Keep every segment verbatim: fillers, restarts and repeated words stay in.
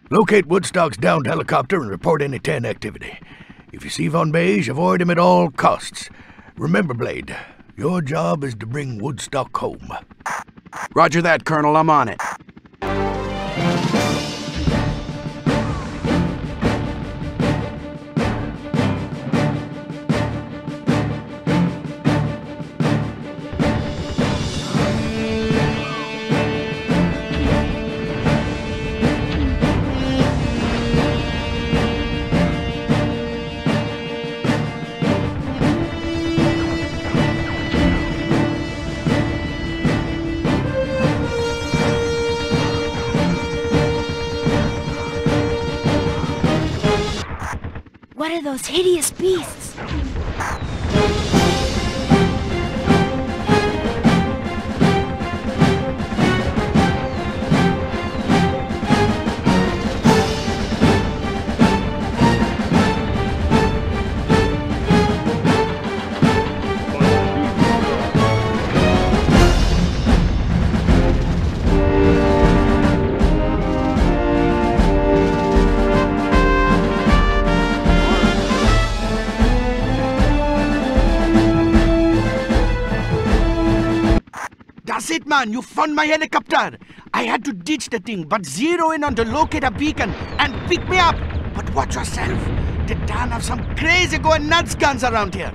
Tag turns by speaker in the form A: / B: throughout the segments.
A: Locate Woodstock's downed helicopter and report any ten activity. If you see Von Beige, avoid him at all costs. Remember, Blade, your job is to bring Woodstock home.
B: Roger that, Colonel. I'm on it.
C: What are those hideous beasts?
B: That's it, man. You found my helicopter. I had to ditch the thing, but zero in on the locator beacon and pick me up. But watch yourself. The Dan have some crazy going nuts guns around here.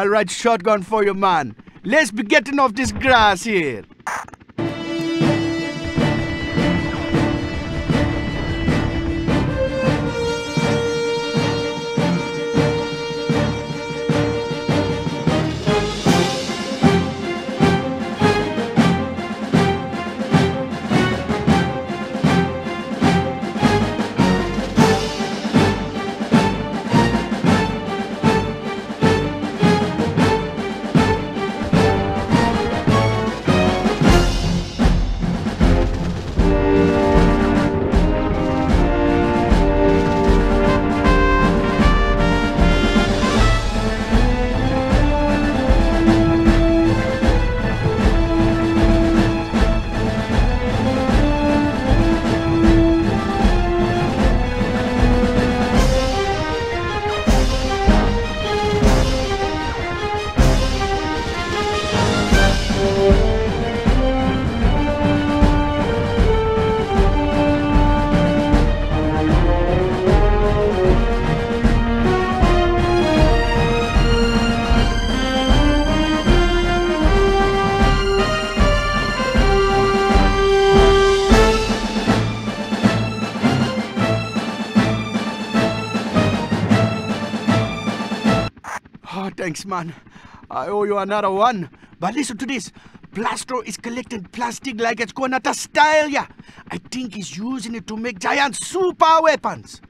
B: All right, shotgun for you, man. Let's be getting off this grass here. Oh, thanks, man. I owe you another one. But listen to this. Plastro is collecting plastic like it's going out of style, yeah. I think he's using it to make giant super weapons.